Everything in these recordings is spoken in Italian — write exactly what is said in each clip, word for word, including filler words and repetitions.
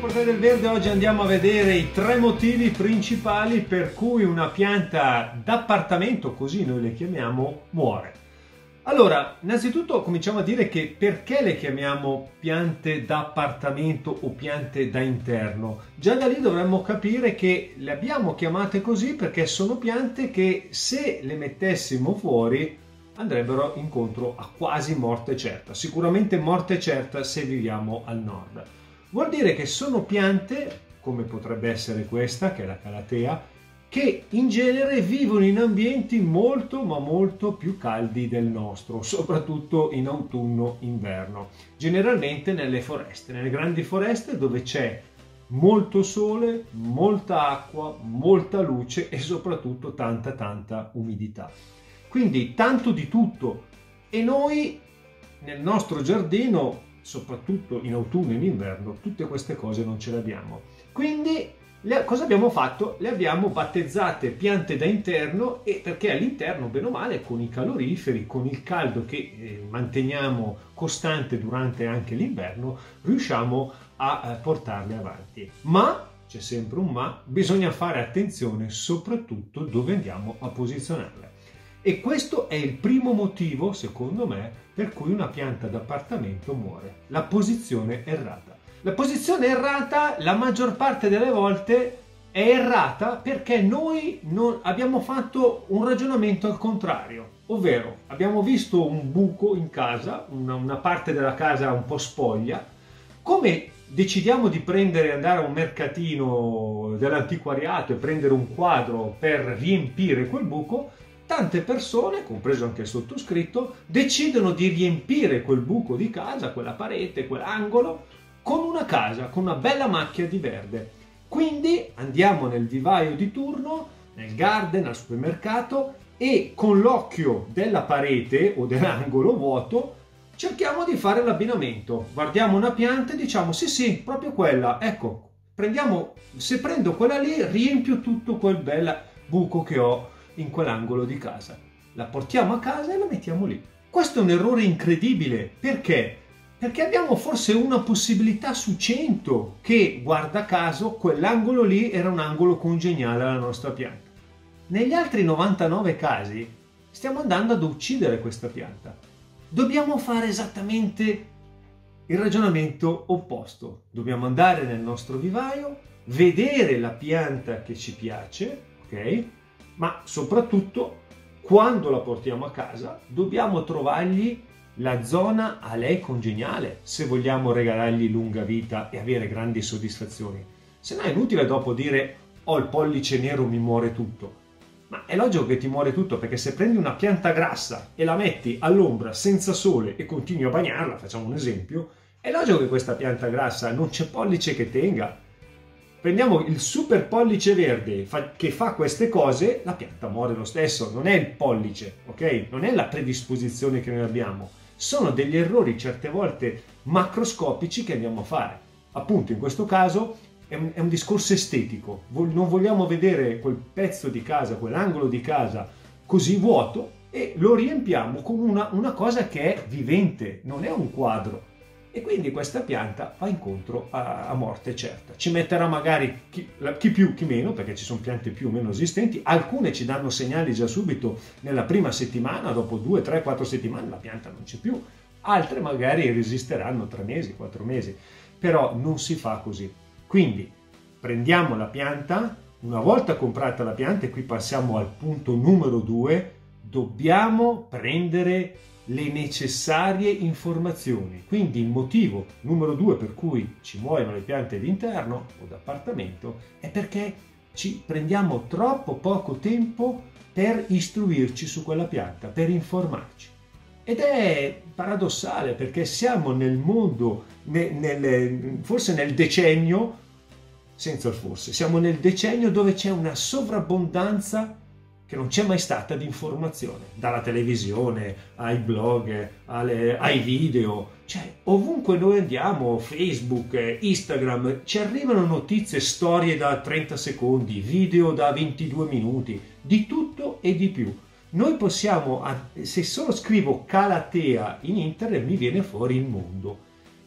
Portale del Verde, oggi andiamo a vedere i tre motivi principali per cui una pianta d'appartamento, così noi le chiamiamo, muore. Allora, innanzitutto cominciamo a dire che perché le chiamiamo piante d'appartamento o piante da interno. Già da lì dovremmo capire che le abbiamo chiamate così perché sono piante che se le mettessimo fuori andrebbero incontro a quasi morte certa, sicuramente morte certa se viviamo al nord. Vuol dire che sono piante, come potrebbe essere questa, che è la calatea, che in genere vivono in ambienti molto ma molto più caldi del nostro, soprattutto in autunno-inverno, generalmente nelle foreste, nelle grandi foreste dove c'è molto sole, molta acqua, molta luce e soprattutto tanta tanta umidità. Quindi tanto di tutto, e noi nel nostro giardino, soprattutto in autunno e in inverno, tutte queste cose non ce le abbiamo. Quindi le, cosa abbiamo fatto? Le abbiamo battezzate piante da interno, e perché all'interno, bene o male, con i caloriferi, con il caldo che eh, manteniamo costante durante anche l'inverno, riusciamo a eh, portarle avanti. Ma, c'è sempre un ma, bisogna fare attenzione soprattutto dove andiamo a posizionarle. E questo è il primo motivo, secondo me, per cui una pianta d'appartamento muore: la posizione errata. La posizione errata, la maggior parte delle volte, è errata perché noi non abbiamo fatto un ragionamento al contrario, ovvero abbiamo visto un buco in casa, una, una parte della casa un po' spoglia, come decidiamo di prendere, andare a un mercatino dell'antiquariato e prendere un quadro per riempire quel buco. Tante persone, compreso anche il sottoscritto, decidono di riempire quel buco di casa, quella parete, quell'angolo, con una casa, con una bella macchia di verde. Quindi andiamo nel vivaio di turno, nel garden, al supermercato, e con l'occhio della parete o dell'angolo vuoto cerchiamo di fare l'abbinamento. Guardiamo una pianta e diciamo sì sì, proprio quella, ecco, prendiamo, se prendo quella lì riempio tutto quel bel buco che ho in quell'angolo di casa. La portiamo a casa e la mettiamo lì. Questo è un errore incredibile. Perché? Perché abbiamo forse una possibilità su cento che, guarda caso, quell'angolo lì era un angolo congeniale alla nostra pianta. Negli altri novantanove casi stiamo andando ad uccidere questa pianta. Dobbiamo fare esattamente il ragionamento opposto. Dobbiamo andare nel nostro vivaio, vedere la pianta che ci piace, ok? Ma soprattutto, quando la portiamo a casa, dobbiamo trovargli la zona a lei congeniale se vogliamo regalargli lunga vita e avere grandi soddisfazioni. Se no è inutile dopo dire ho il pollice nero, mi muore tutto. Ma è logico che ti muore tutto, perché se prendi una pianta grassa e la metti all'ombra senza sole e continui a bagnarla, facciamo un esempio, è logico che questa pianta grassa non c'è pollice che tenga. Prendiamo il super pollice verde che fa queste cose, la pianta muore lo stesso. Non è il pollice, ok? Non è la predisposizione che noi abbiamo. Sono degli errori certe volte macroscopici che andiamo a fare. Appunto, in questo caso è un, è un discorso estetico. Non vogliamo vedere quel pezzo di casa, quell'angolo di casa così vuoto, e lo riempiamo con una, una cosa che è vivente, non è un quadro. E quindi questa pianta va incontro a, a morte certa. Ci metterà magari chi, chi più, chi meno, perché ci sono piante più o meno esistenti. Alcune ci danno segnali già subito nella prima settimana, dopo due, tre, quattro settimane la pianta non c'è più. Altre magari resisteranno tre mesi, quattro mesi. Però non si fa così. Quindi prendiamo la pianta, una volta comprata la pianta, e qui passiamo al punto numero due, dobbiamo prendere le necessarie informazioni. Quindi il motivo numero due per cui ci muoiono le piante d'interno o d'appartamento è perché ci prendiamo troppo poco tempo per istruirci su quella pianta, per informarci. Ed è paradossale, perché siamo nel mondo, nel, nel, forse nel decennio, senza il forse, siamo nel decennio dove c'è una sovrabbondanza che non c'è mai stata di informazione, dalla televisione ai blog, alle, ai video, cioè ovunque noi andiamo, Facebook, Instagram, ci arrivano notizie, storie da trenta secondi, video da ventidue minuti, di tutto e di più. Noi possiamo, se solo scrivo calatea in internet mi viene fuori il mondo.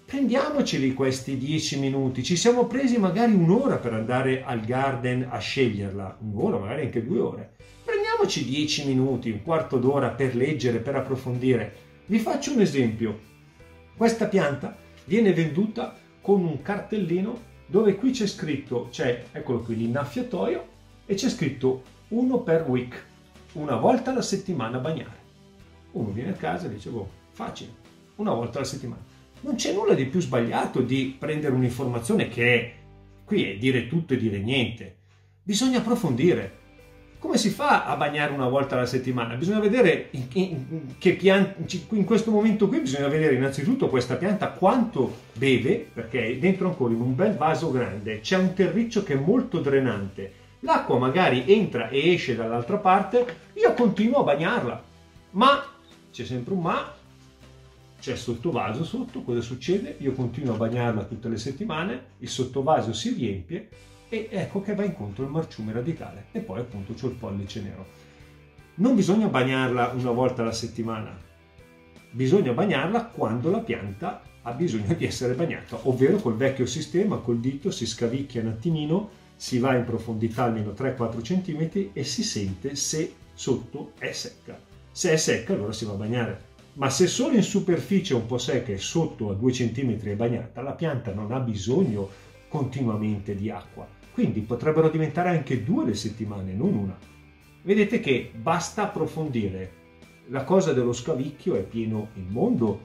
prendiamoceli questi dieci minuti. Ci siamo presi magari un'ora per andare al garden a sceglierla, un'ora, magari anche due ore. Prendiamoci dieci minuti, un quarto d'ora per leggere, per approfondire. Vi faccio un esempio. Questa pianta viene venduta con un cartellino dove qui c'è scritto, c'è, eccolo qui, l'innaffiatoio, e c'è scritto uno per week, una volta alla settimana a bagnare. Uno viene a casa e dice, boh, facile, una volta alla settimana. Non c'è nulla di più sbagliato di prendere un'informazione che è, qui è dire tutto e dire niente. Bisogna approfondire. Come si fa a bagnare una volta alla settimana? Bisogna vedere in, in, che pianta, in questo momento qui bisogna vedere innanzitutto questa pianta quanto beve, perché è dentro ancora in un bel vaso grande, c'è un terriccio che è molto drenante. L'acqua magari entra e esce dall'altra parte, io continuo a bagnarla. Ma, c'è sempre un ma, c'è il sottovaso sotto, cosa succede? Io continuo a bagnarla tutte le settimane, il sottovaso si riempie e ecco che va incontro il marciume radicale e poi appunto c'ho il pollice nero. Non bisogna bagnarla una volta alla settimana, bisogna bagnarla quando la pianta ha bisogno di essere bagnata, ovvero col vecchio sistema, col dito si scavicchia un attimino, si va in profondità almeno tre quattro centimetri e si sente se sotto è secca. Se è secca allora si va a bagnare. Ma se solo in superficie un po' secca e sotto a due centimetri è bagnata, la pianta non ha bisogno continuamente di acqua. Quindi potrebbero diventare anche due le settimane, non una. Vedete che basta approfondire. La cosa dello scavicchio è pieno il mondo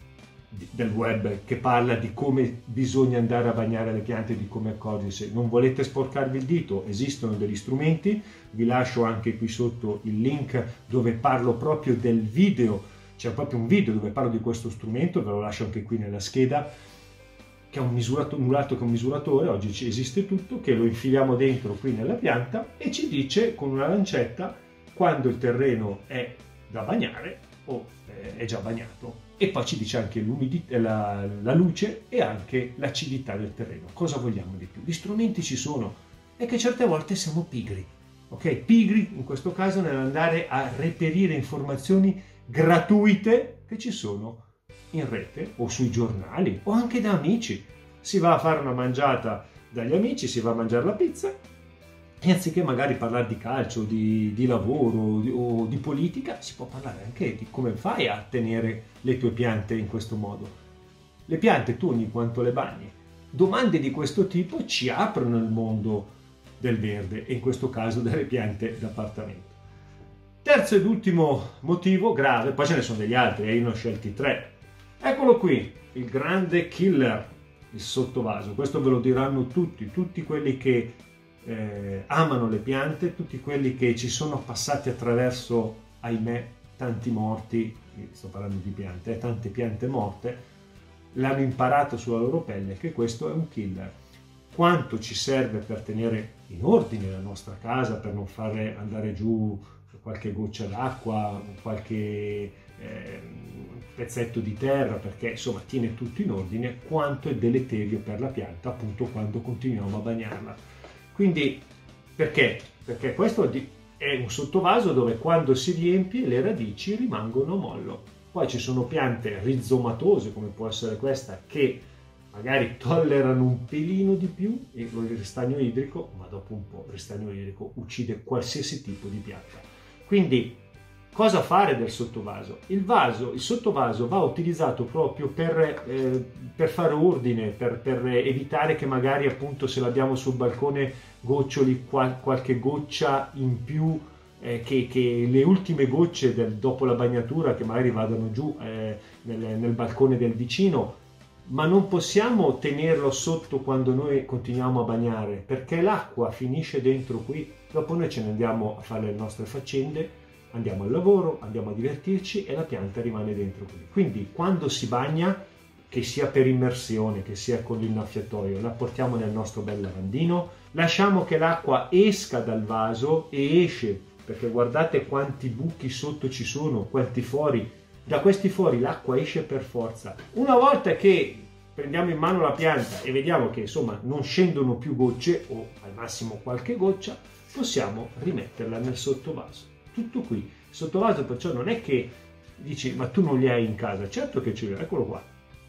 del web che parla di come bisogna andare a bagnare le piante e di come accorgersi. Non volete sporcarvi il dito? Esistono degli strumenti. Vi lascio anche qui sotto il link dove parlo proprio del video. C'è proprio un video dove parlo di questo strumento, ve lo lascio anche qui nella scheda, che è un misurato, un lato che è un misuratore, oggi ci esiste tutto, che lo infiliamo dentro qui nella pianta e ci dice con una lancetta quando il terreno è da bagnare o è già bagnato. E poi ci dice anche la, la luce e anche l'acidità del terreno. Cosa vogliamo di più? Gli strumenti ci sono, è che certe volte siamo pigri, ok? Pigri in questo caso nell'andare a reperire informazioni gratuite che ci sono in rete o sui giornali o anche da amici. Si va a fare una mangiata dagli amici, si va a mangiare la pizza e anziché magari parlare di calcio, di, di lavoro di, o di politica, si può parlare anche di come fai a tenere le tue piante in questo modo. Le piante tu ogni quanto le bagni? Domande di questo tipo ci aprono il mondo del verde e in questo caso delle piante d'appartamento. Terzo ed ultimo motivo grave, poi ce ne sono degli altri, eh, io ne ho scelti tre. Eccolo qui, il grande killer, il sottovaso. Questo ve lo diranno tutti, tutti quelli che eh, amano le piante, tutti quelli che ci sono passati attraverso, ahimè, tanti morti, sto parlando di piante, eh, tante piante morte, l'hanno imparato sulla loro pelle che questo è un killer. Quanto ci serve per tenere in ordine la nostra casa, per non fare andare giù qualche goccia d'acqua, qualche eh, pezzetto di terra, perché insomma tiene tutto in ordine, quanto è deleterio per la pianta appunto quando continuiamo a bagnarla. Quindi perché? Perché questo è un sottovaso dove quando si riempie le radici rimangono a mollo. Poi ci sono piante rizomatose come può essere questa che magari tollerano un pelino di più il ristagno idrico, ma dopo un po' il ristagno idrico uccide qualsiasi tipo di pianta. Quindi cosa fare del sottovaso? Il vaso, il sottovaso va utilizzato proprio per, eh, per fare ordine, per, per evitare che magari appunto se l'abbiamo sul balcone goccioli qual, qualche goccia in più, eh, che, che le ultime gocce del, dopo la bagnatura che magari vadano giù eh, nel, nel balcone del vicino, ma non possiamo tenerlo sotto quando noi continuiamo a bagnare, perché l'acqua finisce dentro qui, dopo noi ce ne andiamo a fare le nostre faccende, andiamo al lavoro, andiamo a divertirci e la pianta rimane dentro qui. Quindi quando si bagna, che sia per immersione, che sia con l'innaffiatoio, la portiamo nel nostro bel lavandino, lasciamo che l'acqua esca dal vaso e esce, perché guardate quanti buchi sotto ci sono, quanti fori. Da questi fori l'acqua esce per forza. Una volta che prendiamo in mano la pianta e vediamo che insomma non scendono più gocce o al massimo qualche goccia, possiamo rimetterla nel sottovaso. Tutto qui. Il sottovaso perciò non è che dici ma tu non li hai in casa, certo che ce li ho, eccolo qua.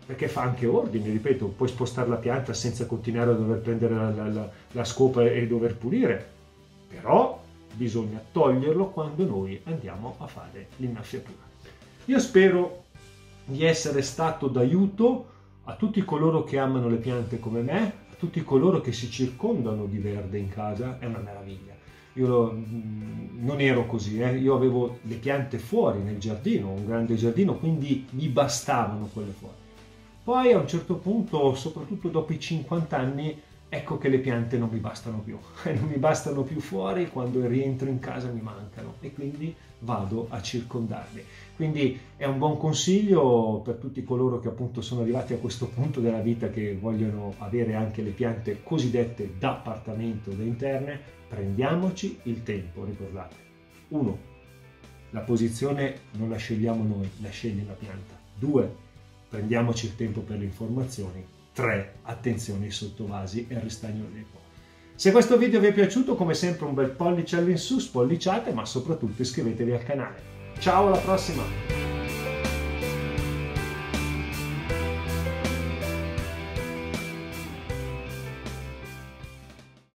perché fa anche ordine, ripeto, puoi spostare la pianta senza continuare a dover prendere la, la, la, la scopa e dover pulire, però bisogna toglierlo quando noi andiamo a fare l'innaffiatura. Io spero di essere stato d'aiuto a tutti coloro che amano le piante come me, a tutti coloro che si circondano di verde in casa. È una meraviglia. Io mh, non ero così, eh? Io avevo le piante fuori nel giardino, un grande giardino, quindi mi bastavano quelle fuori. Poi a un certo punto, soprattutto dopo i cinquanta anni, ecco che le piante non mi bastano più, non mi bastano più fuori, quando rientro in casa mi mancano e quindi vado a circondarli. Quindi è un buon consiglio per tutti coloro che appunto sono arrivati a questo punto della vita, che vogliono avere anche le piante cosiddette da appartamento, da interne. Prendiamoci il tempo, ricordate. uno. La posizione non la scegliamo noi, la sceglie la pianta. due. Prendiamoci il tempo per le informazioni. tre. Attenzione ai sottovasi e al ristagno del po'. Se questo video vi è piaciuto, come sempre un bel pollice all'insù, spolliciate, ma soprattutto iscrivetevi al canale. Ciao, alla prossima!